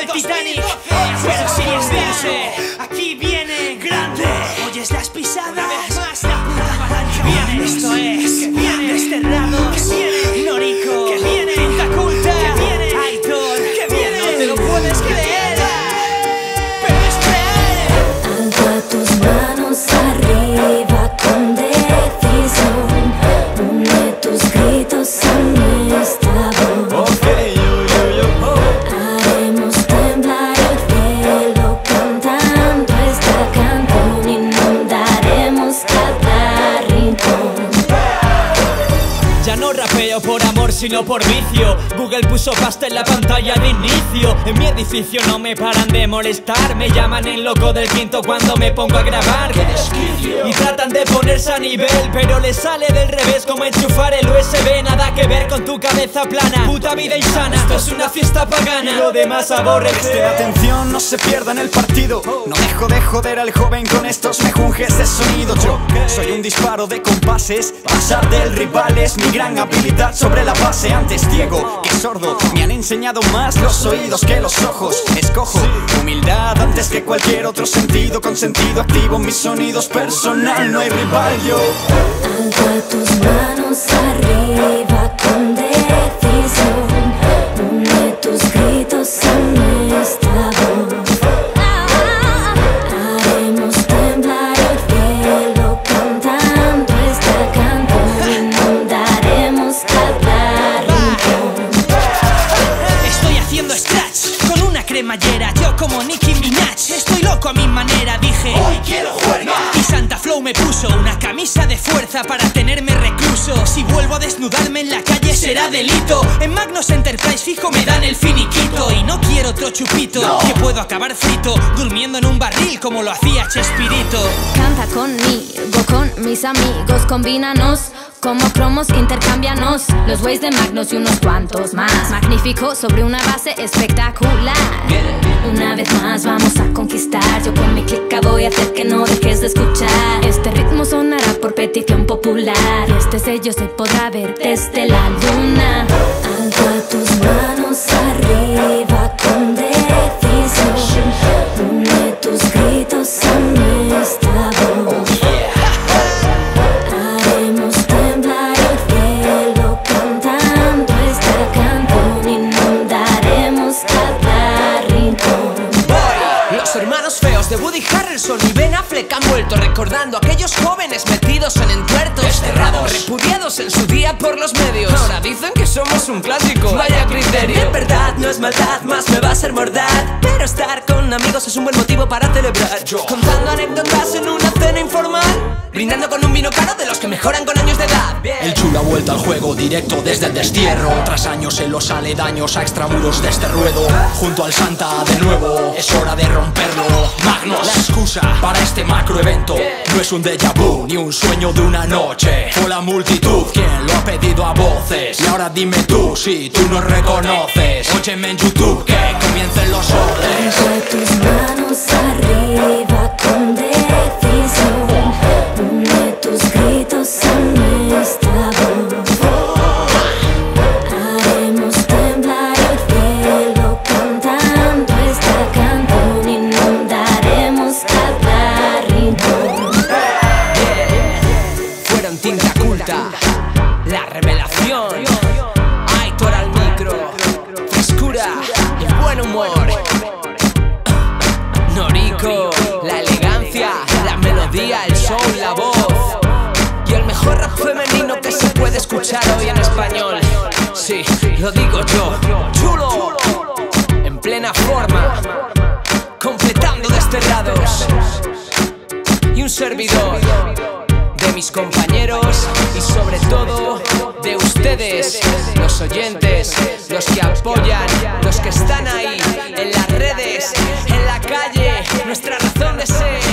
el Titanic, pero sin estirse. Aquí viene grande. Oyes las pisadas, más la puta avalancha. Viene, esto es, viene Desterrados, viene Norico, que viene Tinta Culta, que viene Aitor, que viene. No te lo puedes creer, pero es real. Alza tus manos arriba con decisión. Une tus gritos a nuestra voz. Haremos temblar el cielo cantando esta canción. Inundaremos cada rincón. Ya no rapeo por amor sino por vicio. Google puso pasta en la pantalla de inicio. En mi edificio no me paran de molestar. Me llaman el loco del quinto cuando me pongo a grabar. Y tratan de ponerse a nivel, pero les sale del revés como enchufar el USB. Nada que ver con tu cabeza plana, puta vida insana. Esto es una fiesta pagana y lo demás aborrece. Preste atención, no se pierdan el partido. No dejo de joder al joven con estos mejunjes de sonido. Yo soy un disparo de compases. Pasar del rival es mi gran habilidad sobre la base. Antes ciego que sordo, me han enseñado más los oídos que los ojos. Escojo humildad antes que cualquier otro sentido. Con sentido activo mis sonidos personal, no hay rival yo. Alza tus manos arriba con decisión. Une tus gritos a nuestra voz. Haremos temblar el cielo cantando esta canción. Inundaremos cada rincón. Estoy haciendo scratch con una cremallera, yo como Nicki Minaj. Estoy loco a mi manera, dije hoy quiero juerga. Y Santa Flow me puso una camisa de fuerza para tenerme recluso. Si vuelvo a desnudarme en la calle será delito. En Magnus Enterprise fijo me dan el finiquito. Y no quiero otro chupito, que puedo acabar frito durmiendo en un barril como lo hacía Chespirito. Canta conmigo, con mis amigos, combínanos. Como cromos, intercámbianos. Los güeyes de Magnus y unos cuantos más. Magnífico sobre una base espectacular. Una vez más vamos a conquistar. Yo con mi clica voy a hacer que no dejes de escuchar. Este ritmo sonará por petición popular. Y este sello se podrá ver desde la luna. Alza tus manos arriba con decisión. Une tus gritos a nuestra voz. Haremos temblar el cielo cantando esta canción. Inundaremos cada rincón. Los hermanos feos de Woody Harrelson y Ben Affleck han vuelto recordando a aquellos jóvenes metidos en entuertos, desterrados, repudiados en su día por los medios. Ahora dicen que somos un clásico. Vaya criterio. En verdad no es maldad, más me va a ser mordad. Pero estar con amigos es un buen motivo para celebrar. Contando anécdotas en una cena informal, brindando con un vino caro de los que mejoran con años de edad. El chulo ha vuelto al juego directo desde el destierro. Tras años en los aledaños a extramuros de este ruedo. Junto al Santa de nuevo, es hora de romperlo. Magnus, la excusa para este macroevento. No es un déjà vu, ni un sueño de una noche. Fue la multitud quien lo ha pedido a voces. Y ahora dime tú si tú nos reconoces. Óyeme en YouTube que comiencen los órdenes. Alza tus manos arriba con decisión. Une tus gritos a nuestra voz. Haremos temblar el cielo cantando esta canción. Inundaremos cada rincón. Fueron Tinta Culta, la revelación. Aitor al micro, frescura y buen humor. Norico, la elegancia, la melodía, el soul, la voz. Y el mejor rap femenino que se puede escuchar hoy en español. Sí, lo digo yo, chulo, en plena forma, completando Desterrados. Y un servidor de mis compañeros y sobre todo de ustedes, los oyentes, los que apoyan, los que están ahí en las redes, en la calle, nuestra razón de ser.